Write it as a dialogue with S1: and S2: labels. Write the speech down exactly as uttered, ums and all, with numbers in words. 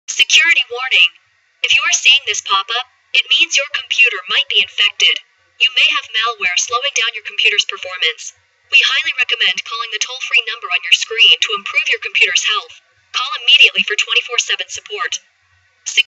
S1: Security warning. If you are seeing this pop up, it means your computer might be infected. You may have malware slowing down your computer's performance. We highly recommend calling the toll-free number on your screen to improve your computer's health. Call immediately for twenty-four seven support.